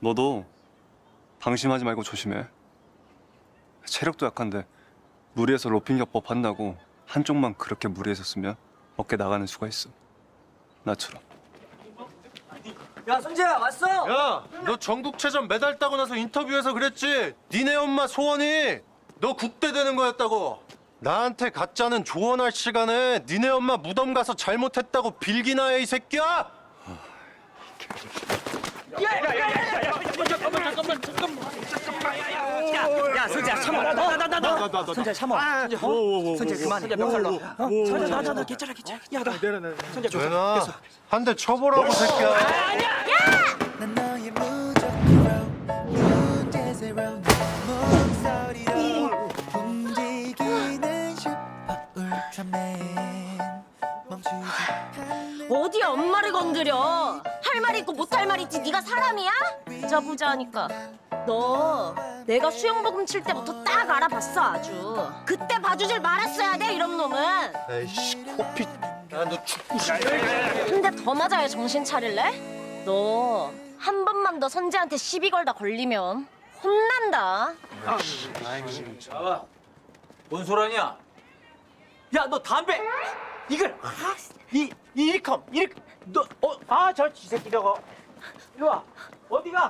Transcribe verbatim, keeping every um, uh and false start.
너도 방심하지 말고 조심해. 체력도 약한데 무리해서 로핑 기법 한다고 한쪽만 그렇게 무리해서 어깨 나가는 수가 있어. 나처럼. 야, 선재야, 왔어? 야, 너 전국체전 메달 따고 나서 인터뷰에서 그랬지? 니네 엄마 소원이 너 국대 되는 거였다고. 나한테 가짜는 조언할 시간에 니네 엄마 무덤 가서 잘못했다고 빌기나 해, 이 새끼야! 야, 선재야, 참아. 나, 나, 나, 나, 나. 선재야, 참아. 선재, 그만해. 선재, 명살로. 어? 선재, 나, 나, 나, 괜찮아, 괜찮아. 야, 나. 선재, 좀. 내놔. 한 대 쳐보라고, 새끼야. 난 너의 무적으로 문제새로운 목소리로 움직이는 슈퍼 울트라맨 멈추지 않는 어디 엄마를 건드려? 할 말 있고 못할 말 있지. 네가 사람이야? 부자 부자 하니까. 너 내가 수영복음 칠 때부터 딱 알아봤어 아주. 그때 봐주질 말았어야 돼 이런 놈은. 에이씨, 코피. 야, 너 죽고 싶어. 한 대 더 맞아야 정신 차릴래? 너 한 번만 더 선재한테 시비 걸다 걸리면 혼난다. 뭔 소리냐? 야, 너 담배! 이걸, 아, 이, 이 일컴, 일, 너, 어, 아, 저 쥐새끼 저거. 이리 와. 어디가?